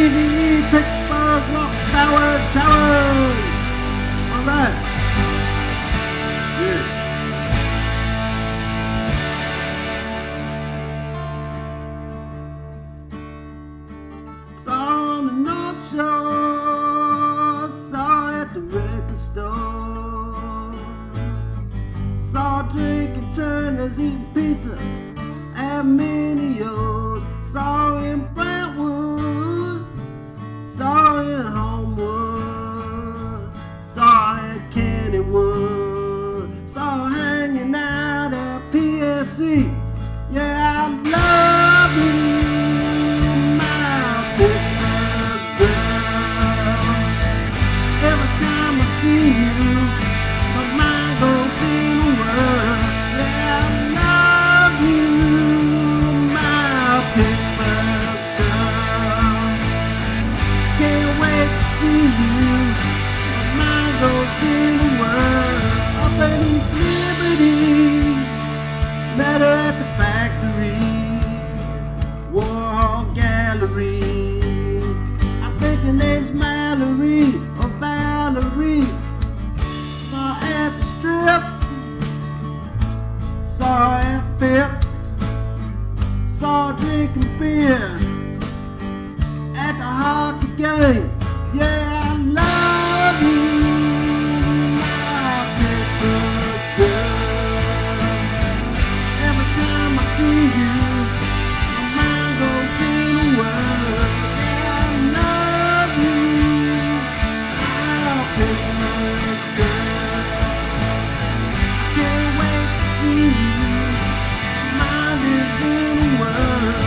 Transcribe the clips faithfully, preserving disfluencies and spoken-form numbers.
P V E, Pittsburgh Rock Tower Challenge. All right. Yeah. Saw on the North Shore, saw at the record store, saw drinking Turners, eating pizza at Minio's, saw in Brentwood, saw in Homewood, saw at Kennywood, saw hanging out at P S C. Yeah, I love you, my Pittsburgh girl. Every time I see you, my mind goes in the world. Yeah, I love you, my Pittsburgh girl. Can't wait to see you. My mind goes in the world. Up at East Liberty, met her at the factory, Warhol Gallery. I think her name's Mallory or Valerie. Saw her at the strip, saw her at Phipps, saw her drinking beer at the hockey game. Yeah, I love you, my Pittsburgh girl. Every time I see you, my mind goes in the world. Yeah, I love you, my Pittsburgh girl. I can't wait to see you. My mind is in the world.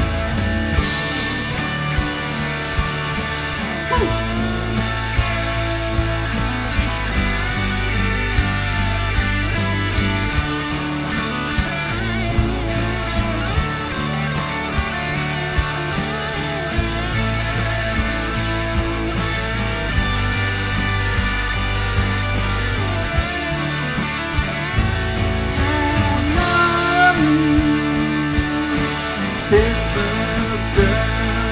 Woo! Pittsburgh girl,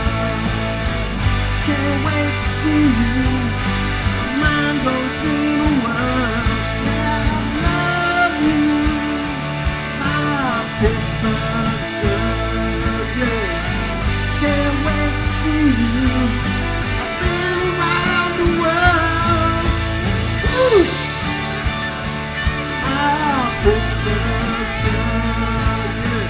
can't wait to see you. My mind goes in the world. Yeah, I love you, my Pittsburgh girl. Yeah, can't wait to see you. I've been around the world. Woo! My Pittsburgh girl. Yeah.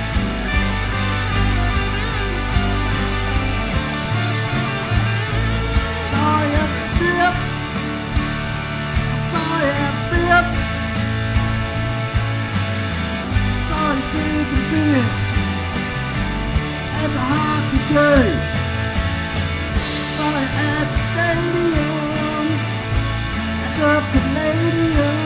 Saw you at the strip, I saw you at Phipps, saw you drinking beer at the hockey game, saw you at the stadium, at the Palladium.